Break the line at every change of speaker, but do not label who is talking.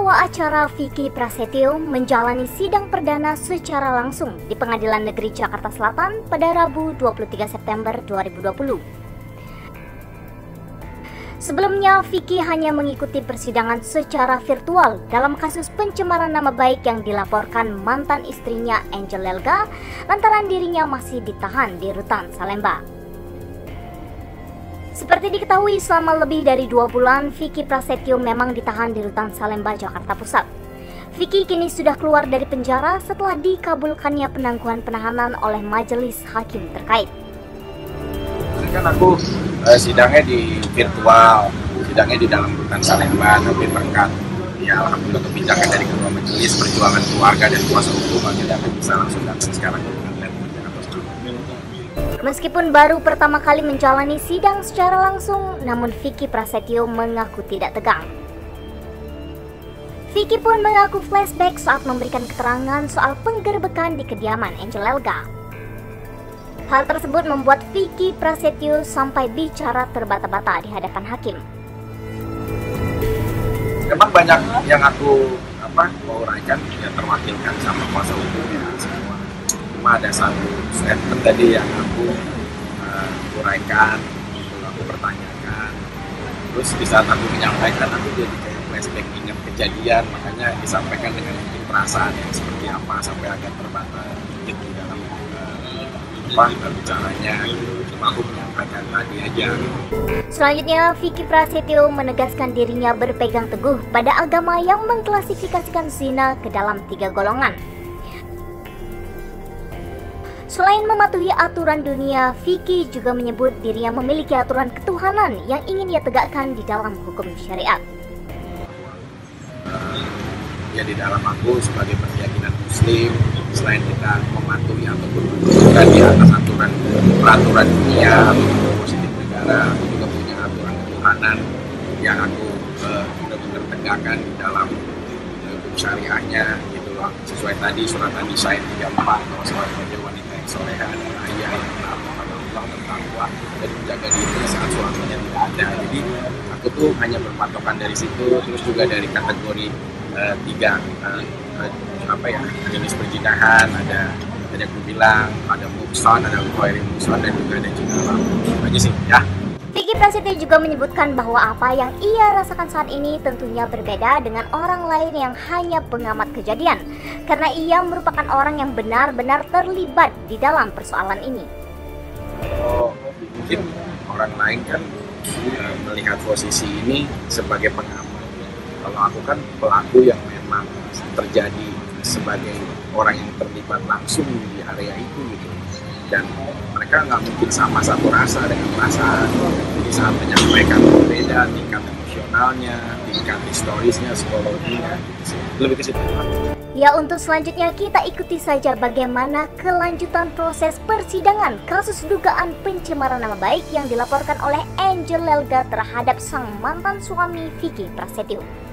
Pembawa acara Vicky Prasetyo menjalani sidang perdana secara langsung di Pengadilan Negeri Jakarta Selatan pada Rabu 23 September 2020. Sebelumnya, Vicky hanya mengikuti persidangan secara virtual dalam kasus pencemaran nama baik yang dilaporkan mantan istrinya Angel Elga lantaran dirinya masih ditahan di Rutan Salemba. Seperti diketahui, selama lebih dari 2 bulan, Vicky Prasetyo memang ditahan di Rutan Salemba, Jakarta Pusat. Vicky kini sudah keluar dari penjara setelah dikabulkannya penangguhan penahanan oleh majelis hakim terkait.
Kan aku sidangnya di virtual, sidangnya di dalam Rutan Salemba, tapi berkat ya alhamdulillah kebijakan dari Ketua Majelis Perjuangan Keluarga dan kuasa hukum, akhirnya aku bisa langsung datang sekarang ke Pengadilan Negeri Jakarta Pusat.
Meskipun baru pertama kali menjalani sidang secara langsung, namun Vicky Prasetyo mengaku tidak tegang. Vicky pun mengaku flashback saat memberikan keterangan soal penggerbekan di kediaman Angel Elga. Hal tersebut membuat Vicky Prasetyo sampai bicara terbata-bata di hadapan hakim.
Memang banyak yang aku mau uraikan, ya terwakilkan sama kuasa hukumnya semua. Cuma ada satu statement tadi yang aku uraikan, aku pertanyakan. Terus di saat aku menyampaikan, aku jadi kayak flashback ingat kejadian, makanya disampaikan dengan mungkin perasaan yang seperti apa sampai agak terbata dikit di dalam bicaranya. Cuma aku menyampaikan tadi aja.
Selanjutnya, Vicky Prasetyo menegaskan dirinya berpegang teguh pada agama yang mengklasifikasikan zina ke dalam 3 golongan. Selain mematuhi aturan dunia, Vicky juga menyebut dirinya memiliki aturan ketuhanan yang ingin ia tegakkan di dalam hukum syariat.
Ya di dalam aku sebagai berkeyakinan Muslim, selain kita mematuhi ataupun menunjukkan di atas peraturan dunia ataupun positif negara, aku juga punya aturan ketuhanan yang aku benar-benar tegakkan di dalam hukum syariahnya gitu loh. Sesuai tadi surat An-Nisa ayat 34, bahwa seorang wanita yang soleha adalah ayah yang taat kepada Allah, bertakwa dan menjaga diri saat suaminya tidak ada. Jadi aku tuh hanya berpatokan dari situ, terus juga dari kategori 3 jenis perjinahan, ada yang aku bilang ada muhsan, ada ghairi muhsan, dan juga ada jinayah. Aja sih ya.
Vicky Prasetyo juga menyebutkan bahwa apa yang ia rasakan saat ini tentunya berbeda dengan orang lain yang hanya pengamat kejadian, karena ia merupakan orang yang benar-benar terlibat di dalam persoalan ini.
Mungkin orang lain kan melihat posisi ini sebagai pengamat. Kalau aku kan pelaku yang memang terjadi sebagai orang yang terlibat langsung di area itu gitu. Dan mereka nggak mungkin sama satu rasa dengan perasaan. Jadi saat menyampaikan berbeda tingkat emosionalnya, tingkat historisnya, psikologinya, gitu. Lebih ke situ.
Ya, untuk selanjutnya kita ikuti saja bagaimana kelanjutan proses persidangan kasus dugaan pencemaran nama baik yang dilaporkan oleh Angel Elga terhadap sang mantan suami Vicky Prasetyo.